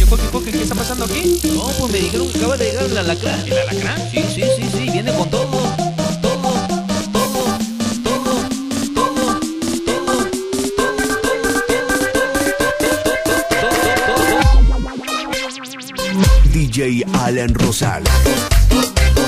¿Qué está pasando aquí? No, pues me dijeron que acaba de llegar el alacrán. ¿El alacrán? Sí, sí, sí, sí, viene con todo. Todo, todo, todo, todo, todo, DJ Alan Rosal.